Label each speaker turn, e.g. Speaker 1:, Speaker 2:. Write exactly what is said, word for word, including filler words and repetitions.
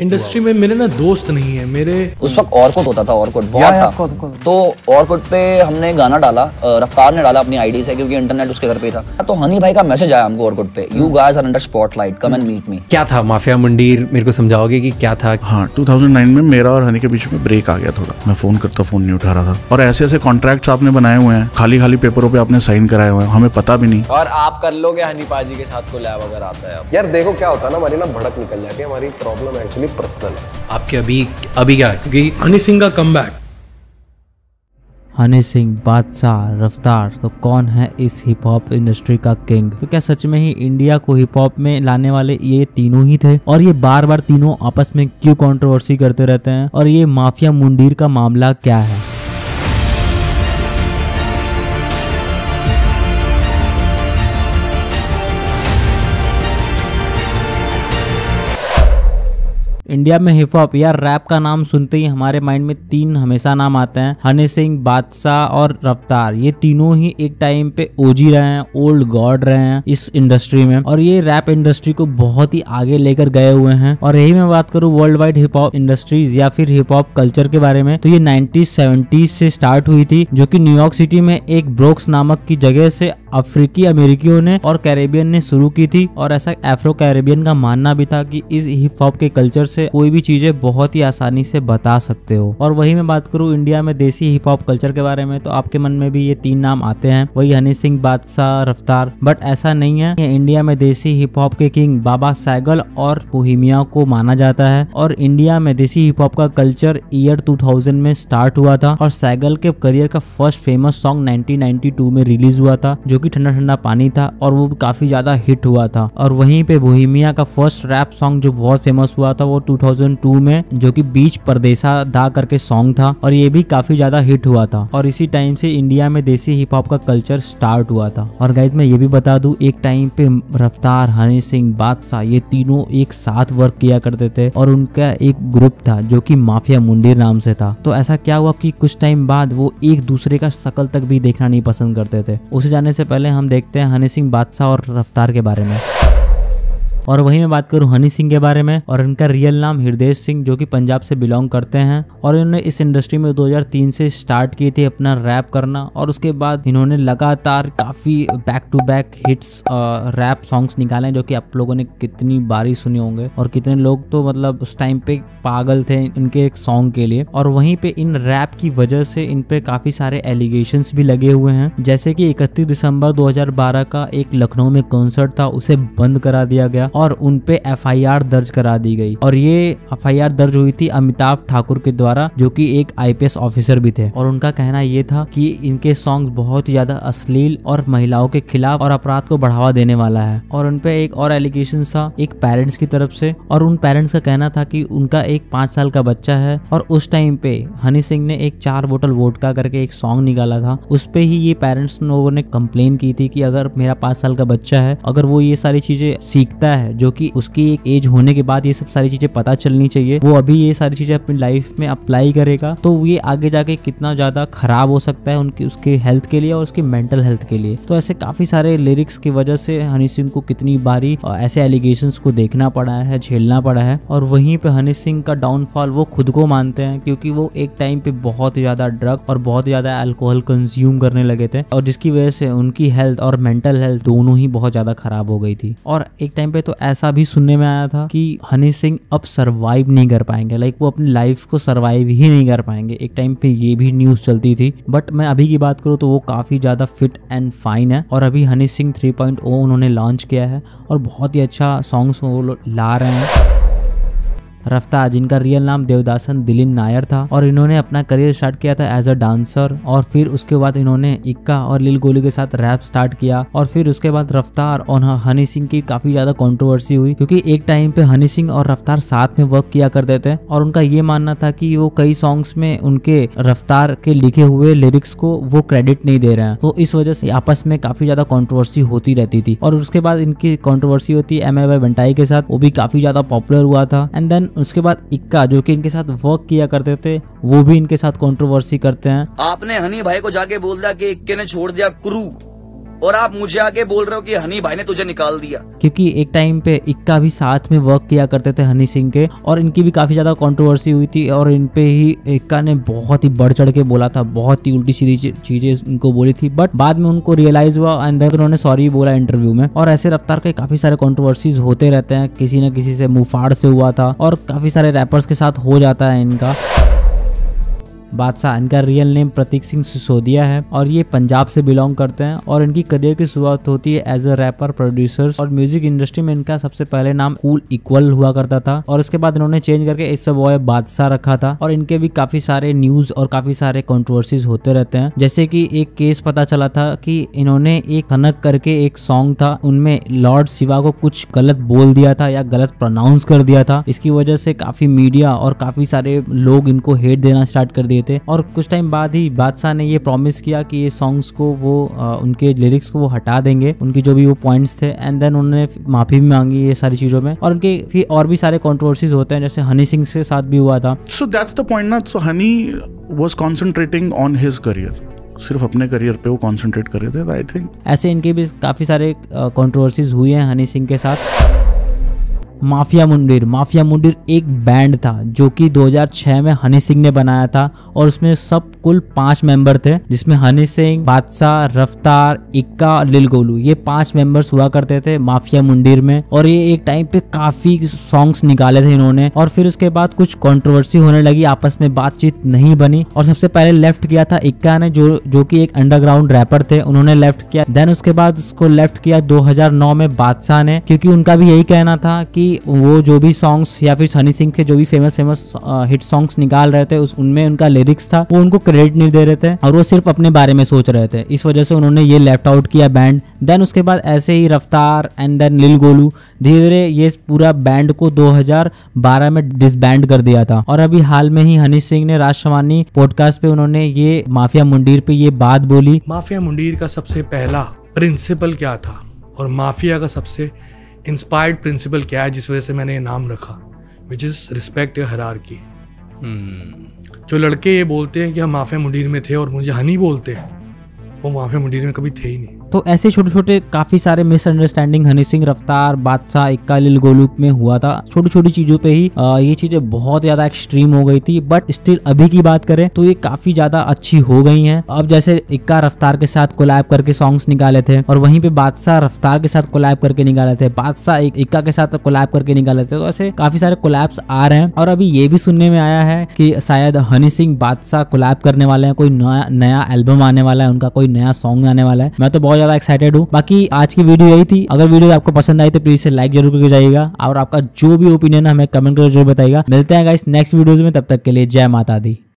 Speaker 1: Industry में मेरे ना दोस्त नहीं है मेरे।
Speaker 2: उस वक्त ऑरकुट होता था, ऑरकुट बहुत था। तो ऑरकुट पे हमने गाना डाला, रफ्तार ने डाला अपनी आईडी से क्योंकि इंटरनेट उसके घर पे था। तो हनी भाई का मैसेज आया हमको ऑरकुट पे, you guys are under spotlight, come and meet me.
Speaker 1: क्या था माफिया मुंडीर, मेरे को समझाओगे कि क्या था?
Speaker 3: हाँ, दो हज़ार नौ में मेरा और हनी के बीच में ब्रेक आ गया थोड़ा। मैं फोन करता फोन नहीं उठा रहा था और ऐसे ऐसे कॉन्ट्रैक्ट्स आपने बनाए हुए हैं, खाली खाली पेपरों पे आपने साइन कराए हुए हैं, हमें पता भी नहीं।
Speaker 4: और आप कर लोगे हनी पाजी के साथ कोलैब अगर आता है?
Speaker 5: यार देखो क्या होता है ना, हमारी ना भड़क निकल जाती है, हमारी प्रॉब्लम एक्चुअली पर्सनल है।
Speaker 1: आपके अभी अभी क्या, क्योंकि हनी सिंह का कमबैक।
Speaker 6: हनी सिंह, बादशाह, रफ्तार, तो कौन है इस हिप हॉप इंडस्ट्री का किंग? तो क्या सच में ही इंडिया को हिप हॉप में लाने वाले ये तीनों ही थे? और ये बार बार तीनों आपस में क्यों कंट्रोवर्सी करते रहते हैं? और ये माफिया मुंडीर का मामला क्या है? इंडिया में हिप हॉप या रैप का नाम सुनते ही हमारे माइंड में तीन हमेशा नाम आते हैं, हनी सिंह, बादशाह और रफ्तार। ये तीनों ही एक टाइम पे ओजी रहे हैं, ओल्ड गॉड रहे हैं इस इंडस्ट्री में, और ये रैप इंडस्ट्री को बहुत ही आगे लेकर गए हुए हैं। और यही मैं बात करूँ world wide hip hop industries या फिर हिप हॉप कल्चर के बारे में, तो ये नाइनटीन सेवेंटीज़ से स्टार्ट हुई थी, जो कि न्यूयॉर्क सिटी में एक ब्रोक्स नामक की जगह से अफ्रीकी अमेरिकियों ने और कैरेबियन ने शुरू की थी। और ऐसा एफ्रो कैरेबियन का मानना भी था कि इस हिप हॉप के कल्चर से कोई भी चीजें बहुत ही आसानी से बता सकते हो। और वही मैं बात करूँ इंडिया में देसी हिप हॉप कल्चर के बारे में, तो आपके मन में भी ये तीन नाम आते हैं, वही हनी सिंह, बादशाह, रफ्तार। बट ऐसा नहीं है, इंडिया में देसी हिप हॉप के किंग बाबा सैगल और बोहेमिया को माना जाता है। और इंडिया में देसी हिप हॉप का कल्चर ईयर टू थाउज़ेंड में स्टार्ट हुआ था, और सैगल के करियर का first famous song nineteen ninety two में रिलीज हुआ था, जो कि ठंडा ठंडा पानी था, और वो काफी ज्यादा हिट हुआ था। और वहीं पे बोहेमिया का फर्स्ट रैप सॉन्ग जो बहुत फेमस हुआ था वो टू थाउज़ेंड टू में, जो कि बीच परदेसा दा करके सॉन्ग था, और ये भी काफी ज्यादा हिट हुआ था। और इसी टाइम से इंडिया में देसी हिप हॉप का कल्चर स्टार्ट हुआ था। और गाइज मैं ये भी बता दूं, एक टाइम पे रफ्तार, हनी सिंह, बादशाह ये तीनों एक साथ वर्क किया करते थे, और उनका एक ग्रुप था जो कि माफिया मुंडीर नाम से था। तो ऐसा क्या हुआ कि कुछ टाइम बाद वो एक दूसरे का शक्ल तक भी देखना नहीं पसंद करते थे। उसे जाने से पहले हम देखते हैं हनी सिंह, बादशाह और रफ्तार के बारे में। और वही मैं बात करूं हनी सिंह के बारे में, और इनका रियल नाम हृदय सिंह, जो कि पंजाब से बिलोंग करते हैं। और इन्होंने इस इंडस्ट्री में दो हज़ार तीन से स्टार्ट की थी अपना रैप करना, और उसके बाद इन्होंने लगातार काफी back to back hits rap songs निकाले, जो कि आप लोगों ने कितनी बारी सुने होंगे, और कितने लोग तो मतलब उस टाइम पे पागल थे इनके एक सॉन्ग के लिए। और वहीं पे इन रैप की वजह से इन पे काफी सारे एलिगेशंस भी लगे हुए हैं, जैसे कि इकतीस दिसंबर दो हज़ार बारह का एक लखनऊ में कॉन्सर्ट था, उसे बंद करा दिया गया और उन पे एफ आई आर दर्ज करा दी गई। और ये एफ आई आर दर्ज हुई थी अमिताभ ठाकुर के द्वारा, जो कि एक आई पी एस ऑफिसर भी थे। और उनका कहना ये था कि इनके सॉन्ग बहुत ही ज्यादा अश्लील और महिलाओं के खिलाफ और अपराध को बढ़ावा देने वाला है। और उन पे एक और एलिगेशन था एक पेरेंट्स की तरफ से, और उन पेरेंट्स का कहना था कि उनका एक पांच साल का बच्चा है, और उस टाइम पे हनी सिंह ने एक चार बोतल वोडका करके एक सॉन्ग निकाला था, उस पे ही ये पेरेंट्स लोगों ने कंप्लेन की थी कि अगर मेरा पांच साल का बच्चा है, अगर वो ये सारी चीजें सीखता है, जो कि उसकी एक एज होने के बाद ये सब सारी चीजें पता चलनी चाहिए, वो अभी ये सारी चीजें अपनी लाइफ में अप्लाई करेगा, तो ये आगे जाके कितना ज्यादा खराब हो सकता है उनकी उसके हेल्थ के लिए और उसकी मेंटल हेल्थ के लिए। तो ऐसे काफी सारे लिरिक्स की वजह से हनी सिंह को कितनी बारी ऐसे एलिगेशंस को देखना पड़ा है, झेलना पड़ा है। और वहीं पे हनी सिंह का डाउनफॉल वो खुद को मानते हैं, क्योंकि वो एक टाइम पे बहुत ही ज्यादा ड्रग और बहुत ही ज्यादा अल्कोहल कंज्यूम करने लगे थे, और जिसकी वजह से उनकी हेल्थ और मेंटल हेल्थ दोनों ही बहुत ज्यादा खराब हो गई थी। और एक टाइम पे तो ऐसा भी सुनने में आया था कि हनी सिंह अब सरवाइव नहीं कर पाएंगे, लाइक वो अपनी लाइफ को सरवाइव ही नहीं कर पाएंगे। एक टाइम पे ये भी न्यूज चलती थी, बट मैं अभी की बात करूँ तो वो काफी ज्यादा फिट एंड फाइन है। और अभी Honey Singh three point O उन्होंने लॉन्च किया है, और बहुत ही अच्छा सॉन्ग्स वो ला रहे हैं। रफ्तार, जिनका रियल नाम देवदासन दिलीन नायर था, और इन्होंने अपना करियर स्टार्ट किया था एज अ डांसर, और फिर उसके बाद इन्होंने इक्का और लिल गोली के साथ रैप स्टार्ट किया। और फिर उसके बाद रफ्तार और हनी सिंह की काफी ज्यादा कंट्रोवर्सी हुई, क्योंकि एक टाइम पे हनी सिंह और रफ्तार साथ में वर्क किया करते थे, और उनका ये मानना था कि वो कई सॉन्ग्स में उनके रफ्तार के लिखे हुए लिरिक्स को वो क्रेडिट नहीं दे रहे हैं। तो इस वजह से आपस में काफी ज्यादा कंट्रोवर्सी होती रहती थी। और उसके बाद इनकी कंट्रोवर्सी होती है एम ए वाई बंटाई के साथ, वो भी काफी ज्यादा पॉपुलर हुआ था। एंड देन उसके बाद इक्का, जो कि इनके साथ वर्क किया करते थे, वो भी इनके साथ कंट्रोवर्सी करते हैं।
Speaker 2: आपने हनी भाई को जाके बोल दिया कि इक्के ने छोड़ दिया क्रू, और आप मुझे आके बोल रहे हो कि हनी भाई ने तुझे निकाल दिया।
Speaker 6: क्योंकि एक टाइम पे इक्का भी साथ में वर्क किया करते थे हनी सिंह के, और इनकी भी काफी ज्यादा कंट्रोवर्सी हुई थी और इन पे ही इक्का ने बहुत ही बढ़ चढ़ के बोला था, बहुत ही उल्टी सीधी चीजें इनको बोली थी, बट बाद में उनको रियलाइज हुआ एंड देन उन्होंने सॉरी बोला इंटरव्यू में। और ऐसे रफ्तार के काफी सारे कंट्रोवर्सीज होते रहते हैं, किसी न किसी से मुंहफाड़ से हुआ था और काफी सारे रैपर्स के साथ हो जाता है इनका। बादशाह, इनका रियल नेम प्रतीक सिंह सिसोदिया है और ये पंजाब से बिलोंग करते हैं और इनकी करियर की शुरुआत होती है एज अ रैपर, प्रोड्यूसर, और म्यूजिक इंडस्ट्री में इनका सबसे पहले नाम कूल इक्वल हुआ करता था और उसके बाद इन्होंने चेंज करके इट्स अ बॉय बादशाह रखा था। और इनके भी काफी सारे न्यूज और काफी सारे कंट्रोवर्सीज होते रहते हैं, जैसे कि एक केस पता चला था कि इन्होंने एक कनक करके एक सॉन्ग था, उनमें लॉर्ड शिवा को कुछ गलत बोल दिया था या गलत प्रोनाउंस कर दिया था। इसकी वजह से काफी मीडिया और काफी सारे लोग इनको हेट देना स्टार्ट कर दिए थे और कुछ टाइम बाद ही बादशाह ने ये प्रॉमिस किया कि ये सॉन्ग्स को वो आ, उनके लिरिक्स को वो हटा देंगे, उनकी जो भी वो पॉइंट्स थे, एंड देन उन्होंने माफी भी मांगी ये सारी चीजों में। और उनके फिर और भी सारे कंट्रोवर्सीज होते हैं, जैसे हनी सिंह के साथ भी हुआ था।
Speaker 3: सो दैट्स द पॉइंट ना, so Honey was concentrating on his career, सिर्फ अपने करियर पे वो कंसंट्रेट कर रहे थे। आई थिंक
Speaker 6: ऐसे इनके भी काफी सारे कंट्रोवर्सीज हुई हैं हनी सिंह के साथ। माफिया मुंडीर, माफिया मुंडीर एक बैंड था जो कि दो हज़ार छह में हनी सिंह ने बनाया था और उसमें सब कुल पांच मेंबर थे, जिसमें हनी सिंह, बादशाह, रफ्तार, इक्का और लिल गोलू, ये पांच मेंबर्स हुआ करते थे माफिया मुंडीर में। और ये एक टाइम पे काफी सॉन्ग्स निकाले थे इन्होंने और फिर उसके बाद कुछ कंट्रोवर्सी होने लगी, आपस में बातचीत नहीं बनी और सबसे पहले लेफ्ट किया था इक्का ने, जो जो कि एक अंडरग्राउंड रैपर थे, उन्होंने लेफ्ट किया। देन उसके बाद उसको लेफ्ट किया दो हज़ार नौ में बादशाह ने, क्योंकि उनका भी यही कहना था कि वो जो भी सॉन्ग्स या फिर हनी सिंह के जो भी फेमस फेमस हिट सॉन्ग्स निकाल रहे थे उस उनमें उनका लिरिक्स था, वो उनको क्रेडिट नहीं दे रहे थे और वो सिर्फ अपने बारे में सोच रहे थे, इस वजह से उन्होंने ये लेफ्ट आउट किया बैंड। देन उसके बाद ऐसे ही रफ्तार एंड देन लिल गोलू, धीरे धीरे ये पूरा बैंड को दो हज़ार बारह में डिसबैंड कर दिया था। और अभी हाल में ही हनी सिंह ने राज शमानी पॉडकास्ट पे उन्होंने ये माफिया मुंडीर पे ये बात बोली।
Speaker 1: माफिया मुंडीर का सबसे पहला प्रिंसिपल क्या था और माफिया का सबसे इंस्पायर्ड प्रिंसिपल क्या है जिस वजह से मैंने ये नाम रखा, विच इज रिस्पेक्ट या हायरार्की। जो लड़के ये बोलते हैं कि हम माफिया मुंडीर में थे और मुझे हनी बोलते हैं, वो माफिया मुंडीर में कभी थे ही नहीं।
Speaker 6: तो ऐसे छोटे छोटे काफी सारे मिसअंडरस्टैंडिंग हनी सिंह, रफ्तार, बादशाह, इक्का, लिल गोलू में हुआ था, छोटी छोटी चीजों पे ही आ, ये चीजें बहुत ज्यादा एक्सट्रीम हो गई थी। बट स्टिल अभी की बात करें तो ये काफी ज्यादा अच्छी हो गई हैं। अब जैसे इक्का रफ्तार के साथ कोलैब करके सॉन्ग्स निकाले थे और वहीं पे बादशाह रफ्तार के साथ कोलैब करके निकाले थे, बादशाह इक्का के साथ कोलैब करके निकाले थे। तो ऐसे काफी सारे कोलैब्स आ रहे हैं और अभी ये भी सुनने में आया है कि शायद हनी सिंह बादशाह कोलैब करने वाले हैं, कोई नया नया एल्बम आने वाला है, उनका कोई नया सॉन्ग आने वाला है। मैं तो बहुत ज्यादा एक्साइटेड हूँ। बाकी आज की वीडियो यही थी। अगर वीडियो आपको पसंद आई तो प्लीज से लाइक जरूर करके जाइएगा और आपका जो भी ओपिनियन है हमें कमेंट करके जरूर बताइएगा। मिलते हैं गाइस नेक्स्ट वीडियोस में, तब तक के लिए जय माता दी।